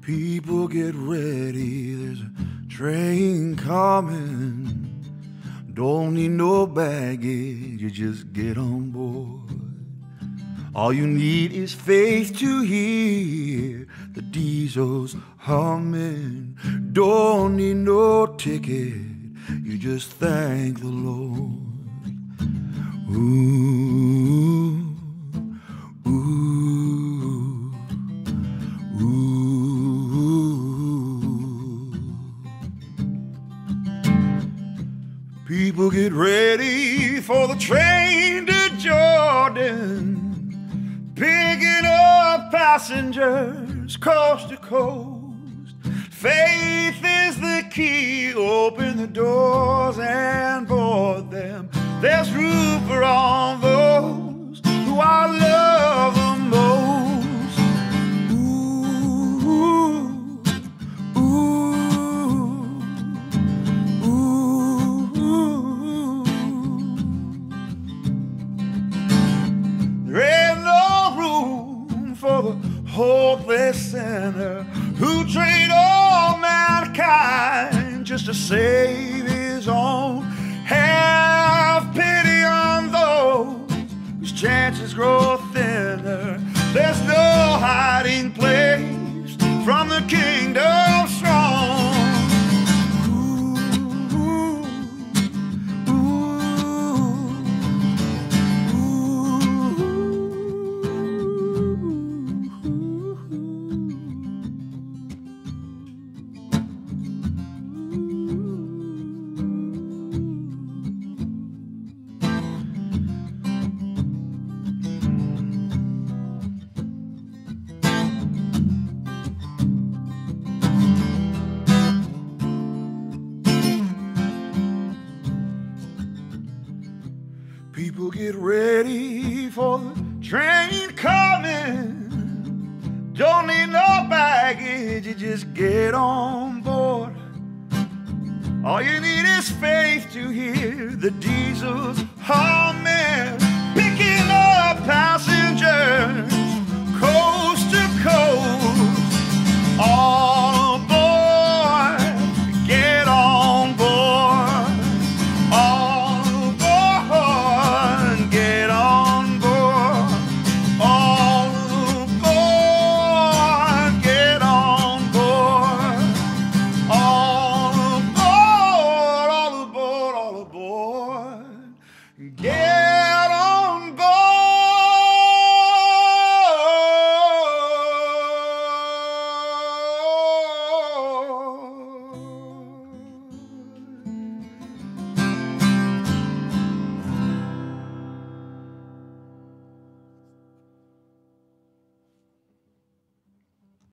People get ready, there's a train coming. Don't need no baggage, you just get on board. All you need is faith to hear the diesels humming. Don't need no ticket, you just thank the Lord. Ooh, ooh, ooh. People get ready for the train to Jordan, picking up passengers coast to coast. Faith is the key, open the doors and board them. There's room for all those who I love the most. Ooh, ooh, ooh, ooh. There ain't no room for the hopeless sinner who trade all mankind just to save his own. Have pity on those whose chances grow thinner. There's no hiding place from the kingdom strong. People get ready for the train coming. Don't need no baggage, you just get on board. All you need is faith to hear the diesels hum.